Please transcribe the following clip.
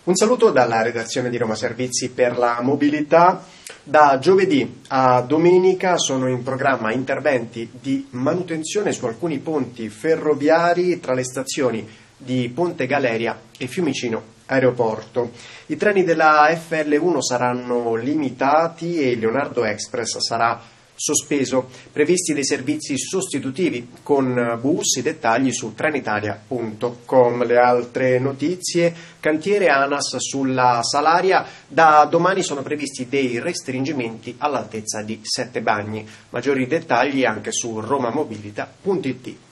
Un saluto dalla redazione di Roma Servizi per la Mobilità. Da giovedì a domenica sono in programma interventi di manutenzione su alcuni ponti ferroviari tra le stazioni di Ponte Galeria e Fiumicino Aeroporto. I treni della FL1 saranno limitati e il Leonardo Express sarà sospeso, previsti dei servizi sostitutivi con bus. I dettagli su trenitalia.com. Le altre notizie: cantiere ANAS sulla Salaria, da domani sono previsti dei restringimenti all'altezza di 7 bagni. Maggiori dettagli anche su romamobilita.it.